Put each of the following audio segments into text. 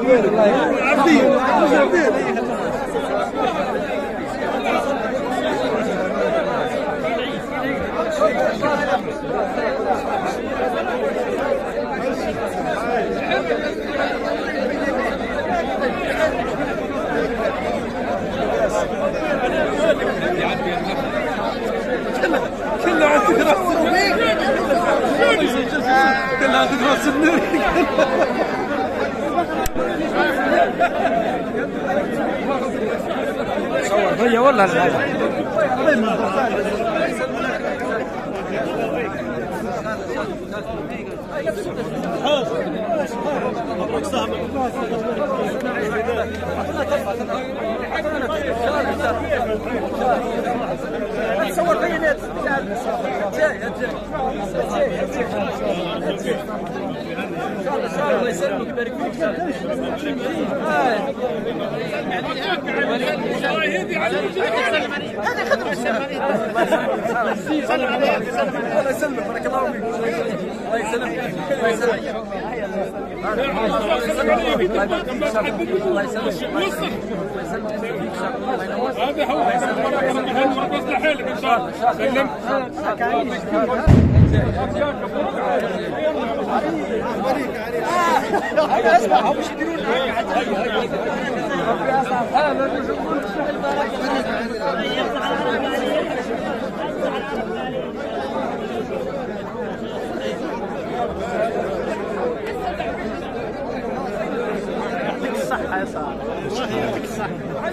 كلها تدرس النور. صور هي والله تصور بيانات الله يسلمك يبارك فيك. هذه خدمة الله يسلمك بارك الله فيك. الله يسلمك الله يسلمك الله يسلمك. هذا هو بس لحالك ان شاء الله. سلم اسمع هم مش يديرون يعطيك الصحة يا صاحبي. يعطيك الصحة.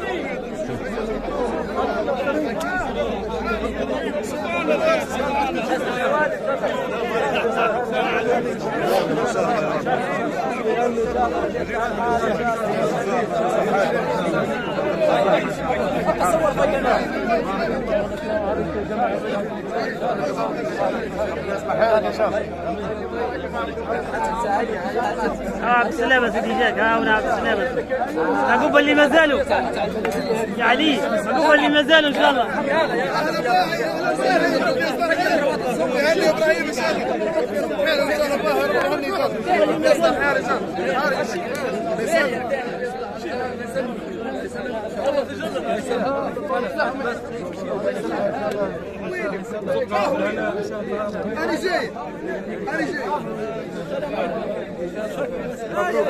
بالسلامة سيدي جاك. ها هنا بالسلامة. عقوبة اللي ما زالوا يا علي. عقوبة اللي ما زالوا إن شاء الله. أنا جاي